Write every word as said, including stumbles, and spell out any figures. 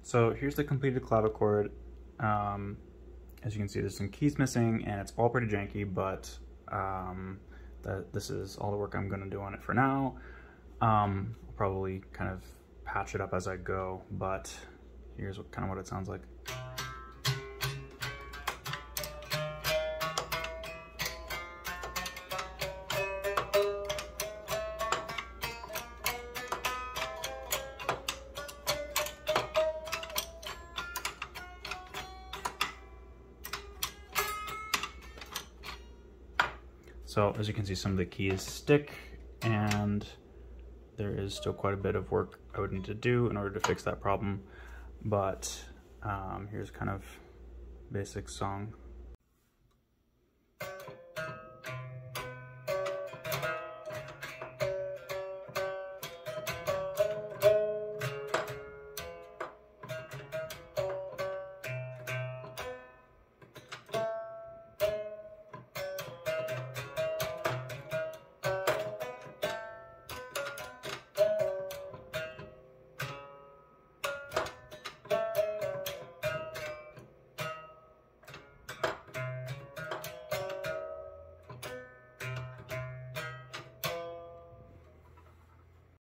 So here's the completed clavichord. Um, as you can see, there's some keys missing and it's all pretty janky, but um, that, this is all the work I'm gonna do on it for now. Um, I'll probably kind of patch it up as I go, but here's what, kind of what it sounds like. So as you can see, some of the keys stick, and there is still quite a bit of work I would need to do in order to fix that problem. But um, here's kind of basic song.